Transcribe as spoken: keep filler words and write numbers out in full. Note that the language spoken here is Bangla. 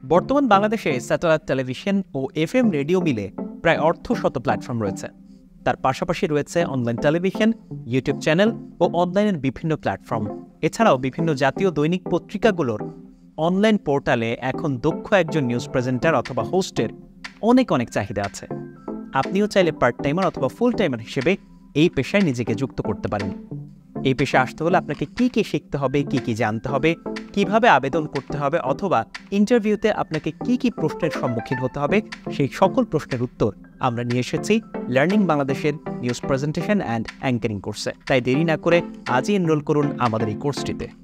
বর্তমান বাংলাদেশে স্যাটেলাইট টেলিভিশন ও এফএম রেডিও মিলে প্রায় অর্ধশত প্ল্যাটফর্ম রয়েছে। তার পাশাপাশি রয়েছে অনলাইন টেলিভিশন, ইউটিউব চ্যানেল ও অনলাইনের বিভিন্ন প্ল্যাটফর্ম। এছাড়াও বিভিন্ন জাতীয় দৈনিক পত্রিকাগুলোর অনলাইন পোর্টালে এখন দক্ষ একজন নিউজ প্রেজেন্টার অথবা হোস্টের অনেক অনেক চাহিদা আছে। আপনিও চাইলে পার্ট টাইমার অথবা ফুল টাইমার হিসেবে এই পেশায় নিজেকে যুক্ত করতে পারেন। এই পেশায় আসতে হলে আপনাকে কী কী শিখতে হবে, কী কী জানতে হবে, কিভাবে আবেদন করতে হবে অথবা ইন্টারভিউতে আপনাকে কী কী প্রশ্নের সম্মুখীন হতে হবে, সেই সকল প্রশ্নের উত্তর আমরা নিয়ে এসেছি লার্নিং বাংলাদেশের নিউজ প্রেজেন্টেশন অ্যান্ড অ্যাঙ্কারিং কোর্সে। তাই দেরি না করে আজই এনরোল করুন আমাদের এই কোর্সটিতে।